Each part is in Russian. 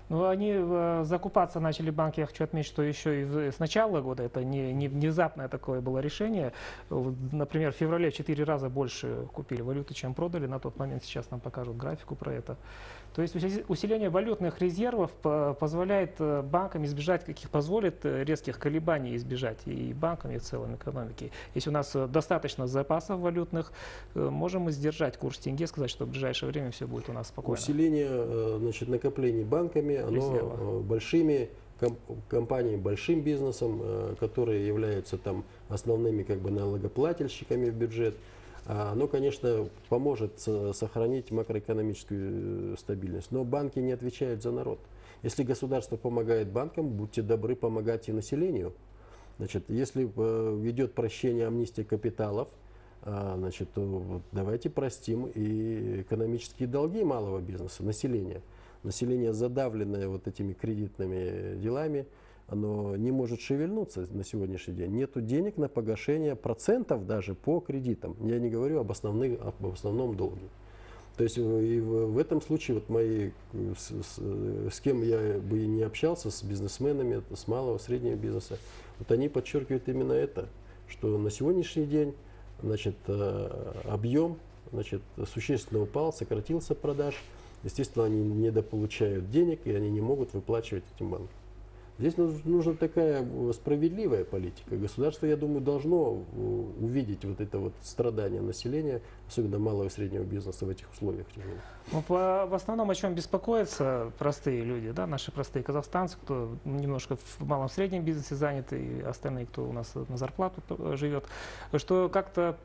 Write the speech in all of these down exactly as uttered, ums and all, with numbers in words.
Ну, они э, закупаться начали банки, я хочу отметить, что еще и в- с начала года, это не, не внезапное такое было решение. Вот, например, в феврале в четыре раза больше купили валюты, чем продали на тот момент, сейчас нам покажут графику про это. То есть уси- усиление валютных резервов по- позволяет э, банкам избежать, каких позволит э, резких колебаний избежать и банкам, и в целом экономике. Если у нас э, достаточно запасов валютных, э, можем мы сдержать курс тенге, сказать, что в ближайшее время все будет у нас спокойно. Усиление э, значит, накоплений банками, оно Резерва. э, большими ком- компаниями, большим бизнесом, э, которые являются там основными как бы налогоплательщиками в бюджет, а оно, конечно, поможет со- сохранить макроэкономическую э, стабильность. Но банки не отвечают за народ. Если государство помогает банкам, будьте добры помогать и населению. Значит, если э, ведет прощение амнистия капиталов, а, значит, то вот давайте простим и экономические долги малого бизнеса, населения. Население, задавленное вот этими кредитными делами, оно не может шевельнуться на сегодняшний день. Нету денег на погашение процентов даже по кредитам. Я не говорю об, основных, об основном долге. То есть э, и в, в этом случае вот мои, э, с, с- с кем я бы и не общался, с бизнесменами, с малого, среднего бизнеса, вот они подчеркивают именно это, что на сегодняшний день, значит, э, объем, значит, существенно упал, сократился продаж. Естественно, они недополучают денег, и они не могут выплачивать этим банкам. Здесь нуж- нужна такая э, справедливая политика. Государство, я думаю, должно э, увидеть вот это вот страдание населения, особенно малого и среднего бизнеса в этих условиях тяжелых. Ну, в, в основном о чем беспокоятся простые люди, да, наши простые казахстанцы, кто немножко в малом среднем бизнесе заняты, и остальные, кто у нас на зарплату п- живет, что как-то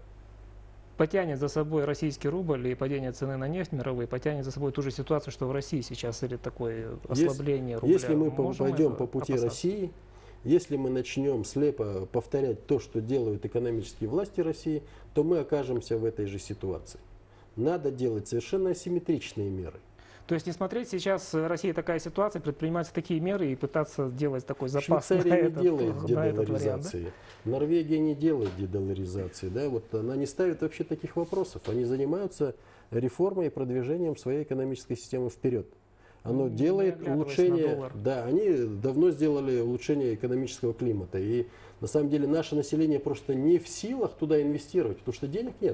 потянет за собой российский рубль и падение цены на нефть мировой, потянет за собой ту же ситуацию, что в России сейчас, или такое ослабление рубля. Если мы по- Можем пойдем это по пути опасаться? России, если мы начнем слепо повторять то, что делают экономические власти России, то мы окажемся в этой же ситуации. Надо делать совершенно асимметричные меры. То есть не смотреть сейчас, э, Россия такая ситуация, предпринимать такие меры и пытаться делать такой запас на Швейцария не этот, делает на этот вариант, да? дедоларизации. Норвегия не делает дедоларизации. Да? Вот она не ставит вообще таких вопросов. Они занимаются реформой и продвижением своей экономической системы вперед. Оно Не делает оглядываясь на улучшение, доллар. да, они давно сделали улучшение экономического климата. И на самом деле наше население просто не в силах туда инвестировать, потому что денег нет.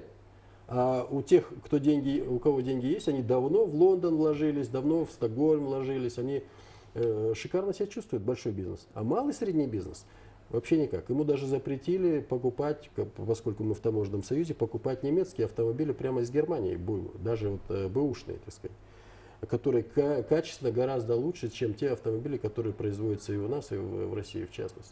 А у тех, кто деньги, у кого деньги есть, они давно в Лондон вложились, давно в Стокгольм вложились, они э, шикарно себя чувствуют, большой бизнес. А малый и средний бизнес вообще никак. Ему даже запретили покупать, как- поскольку мы в таможенном союзе, покупать немецкие автомобили прямо из Германии, бу- даже вот э, бэушные, так сказать, которые ка- качественно гораздо лучше, чем те автомобили, которые производятся и у нас, и в, в России в частности.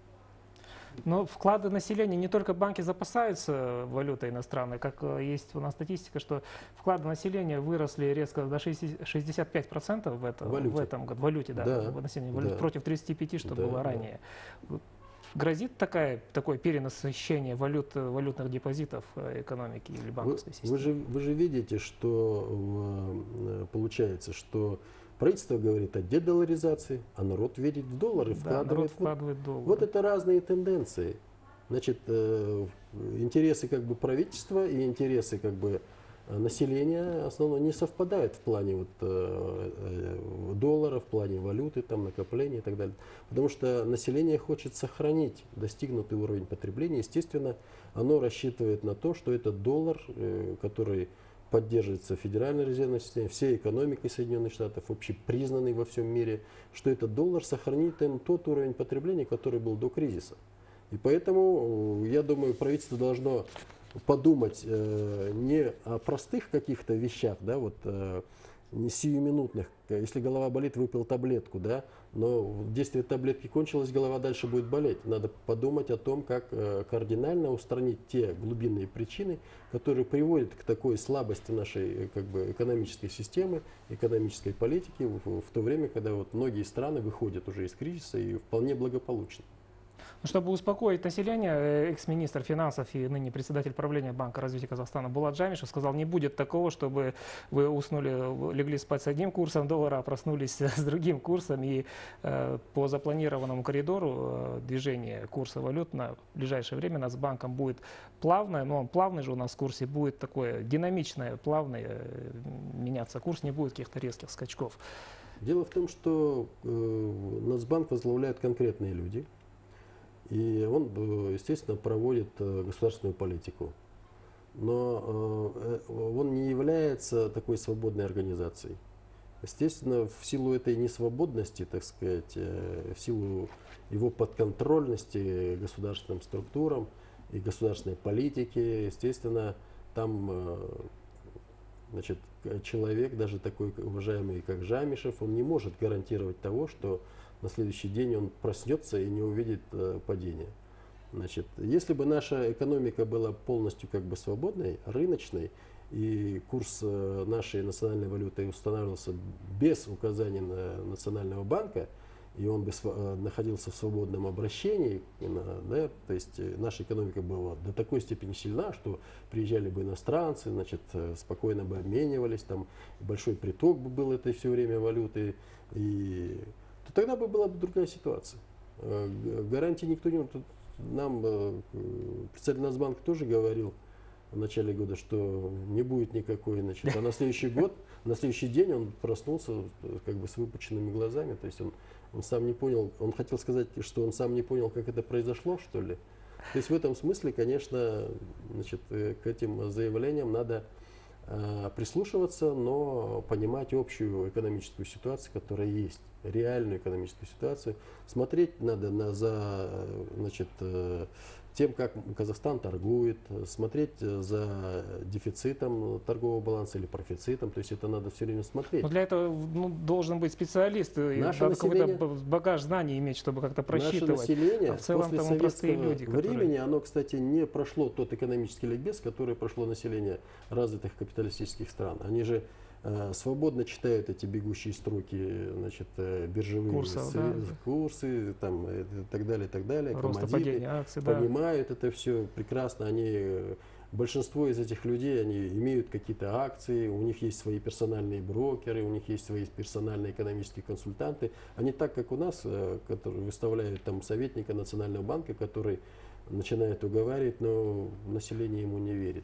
Но вклады населения, не только банки запасаются валютой иностранной, как э, есть у нас статистика, что вклады населения выросли резко до шестидесяти пяти процентов в, это, Валюте. в этом году, в валюте, да, Да, в населении, валют, да. против тридцати пяти, что Да, было да. ранее. Вот грозит такая, такое перенасыщение валют, э, валютных депозитов э, экономики или Вы, банковской системы? вы же, вы же видите, что э, получается, что правительство говорит о дедоларизации, а народ верит в доллары, Да, вкладывает. народ Вот- вкладывает доллары. Вот это разные тенденции. Значит, э, интересы как бы правительства и интересы как бы э, населения основно не совпадают в плане вот, э, э, доллара, в плане валюты, там, накопления и так далее. Потому что население хочет сохранить достигнутый уровень потребления. Естественно, оно рассчитывает на то, что этот доллар, э, который поддерживается Федеральной резервной системой, всей экономикой Соединенных Штатов, общепризнанный во всем мире, что этот доллар сохранит им тот уровень потребления, который был до кризиса. И поэтому, э, я думаю, правительство должно подумать э, не о простых каких-то вещах, да, вот, э, не сиюминутных. Если голова болит, выпил таблетку, да, но действие таблетки кончилось, голова дальше будет болеть. Надо подумать о том, как э, кардинально устранить те глубинные причины, которые приводят к такой слабости нашей э, как бы, экономической системы, экономической политики в, в то время, когда вот многие страны выходят уже из кризиса и вполне благополучно. Ну, чтобы успокоить население, э, экс-министр финансов и ныне председатель правления Банка развития Казахстана Булат Джамишев сказал, не будет такого, чтобы вы уснули, легли спать с одним курсом доллара, а проснулись с другим курсом. И э, по запланированному коридору э, движение курса валют на ближайшее время Нацбанком будет плавное, но он плавный же у нас в курсе, будет такое динамичное, плавное э, меняться курс, не будет каких-то резких скачков. Дело в том, что э, Нацбанк возглавляют конкретные люди, и он, э, естественно, проводит э, государственную политику. Но э, э, он не является такой свободной организацией. Естественно, в силу этой несвободности, так сказать, э, в силу его подконтрольности государственным структурам и государственной политике, естественно, там э, значит, человек, даже такой уважаемый, как Жамишев, он не может гарантировать того, что на следующий день он проснется и не увидит э, падения. Значит, если бы наша экономика была полностью как бы свободной, рыночной, и курс э, нашей национальной валюты устанавливался без указания на Национального банка, и он бы св- находился в свободном обращении, да, то есть наша экономика была до такой степени сильна, что приезжали бы иностранцы, значит, спокойно бы обменивались, там большой приток бы был этой все время валюты, и то тогда бы была бы другая ситуация. Гарантии никто не... Нам председатель Нацбанка тоже говорил в начале года, что не будет никакой, значит, а на следующий год, на следующий день он проснулся как бы с выпученными глазами, то есть он Он сам не понял, он хотел сказать, что он сам не понял, как это произошло, что ли. То есть в этом смысле, конечно, значит, к этим заявлениям надо э, прислушиваться, но понимать общую экономическую ситуацию, которая есть, реальную экономическую ситуацию. Смотреть надо на, за значит, э, тем, как Казахстан торгует, смотреть за дефицитом торгового баланса или профицитом, то есть это надо все время смотреть. Но для этого ну, должен быть специалист, и Наше надо население- какой-то багаж знаний иметь, чтобы как-то Наше просчитывать. население А в целом после там мы простые советского люди, которые- времени, оно, кстати, не прошло тот экономический ликбез, который прошло население развитых капиталистических стран. Они же э, свободно читают эти бегущие строки, значит, э, биржевые Курсов, све- да. курсы, там, э, и так далее, и так далее, Роста коммодиты. падения акций, да. Понимают это все прекрасно. Они, э, большинство из этих людей, они имеют какие-то акции, у них есть свои персональные брокеры, у них есть свои персональные экономические консультанты. Они так, как у нас, э, которые выставляют там советника Национального банка, который начинает уговаривать, но население ему не верит.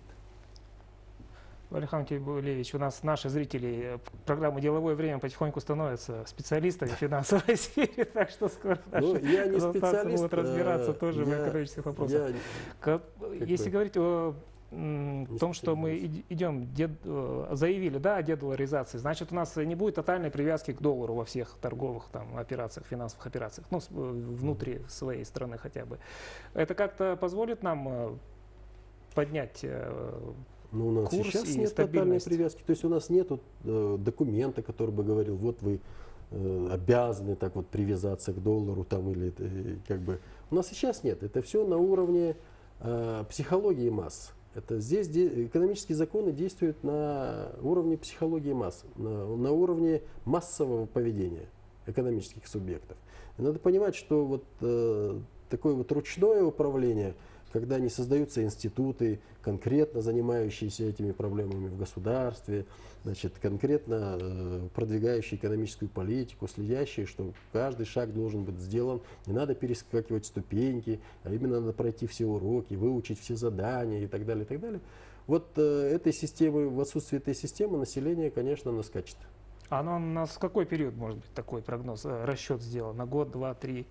Алихан Тибулевич, у нас наши зрители программы «Деловое время» потихоньку становятся специалистами в финансовой сфере, так что скоро Ну, наши я не казахстанцы специалист. будут разбираться э, тоже в я- экономических вопросах. я- Как- если бы, говорить о м, не том, что мы специалист. иди- идем, дед- э, заявили, да, о дедоларизации, значит, у нас не будет тотальной привязки к доллару во всех торговых там, операциях, финансовых операциях, ну, с- э, внутри своей страны хотя бы. Это как-то позволит нам э, поднять э, Ну, у нас курс сейчас и нет тотальной стабильность? привязки. То есть у нас нет э, документа, который бы говорил, вот вы э, обязаны так вот привязаться к доллару там или э, как бы. У нас сейчас нет. Это все на уровне э, психологии масс. Это здесь де- экономические законы действуют на уровне психологии масс, на, на уровне массового поведения экономических субъектов. И надо понимать, что вот э, такое вот ручное управление, когда не создаются институты, конкретно занимающиеся этими проблемами в государстве, значит, конкретно э, продвигающие экономическую политику, следящие, что каждый шаг должен быть сделан, не надо перескакивать ступеньки, а именно надо пройти все уроки, выучить все задания и так далее, и так далее. Вот э, этой системы, в отсутствии этой системы население, конечно, наскачет. А оно у нас в какой период, может быть, такой прогноз, э, расчет сделан? На год, два, три?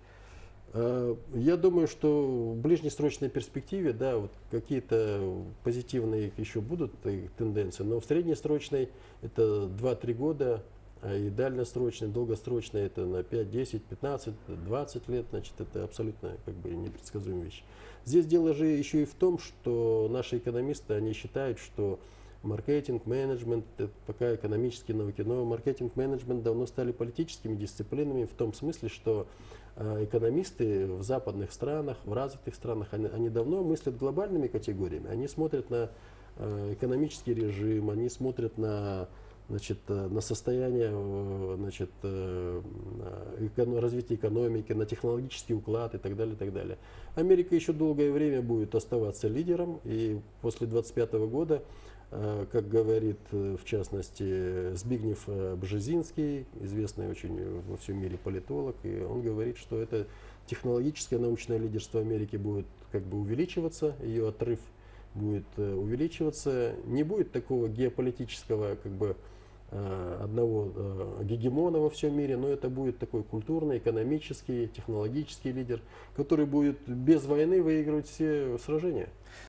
Э, Я думаю, что в ближнесрочной перспективе, да, вот какие-то позитивные еще будут э, тенденции, но в среднесрочной это два-три года, а и дальнесрочной, долгосрочной это на пять, десять, пятнадцать, двадцать лет, значит, это абсолютно как бы непредсказуемая вещь. Здесь дело же еще и в том, что наши экономисты, они считают, что маркетинг, менеджмент, это пока экономические науки, но маркетинг, менеджмент давно стали политическими дисциплинами в том смысле, что э, экономисты в западных странах, в развитых странах, они, они давно мыслят глобальными категориями. Они смотрят на э, экономический режим, они смотрят на, значит, э, на состояние э, значит, э, эко- развития экономики, на технологический уклад и так далее, и так далее. Америка еще долгое время будет оставаться лидером, и после двадцать пятого года, как говорит, в частности, Збигнев Бжезинский, известный очень во всем мире политолог, и он говорит, что это технологическое научное лидерство Америки будет как бы увеличиваться, ее отрыв будет увеличиваться, не будет такого геополитического как бы э, одного э, гегемона во всем мире, но это будет такой культурный, экономический, технологический лидер, который будет без войны выигрывать все сражения.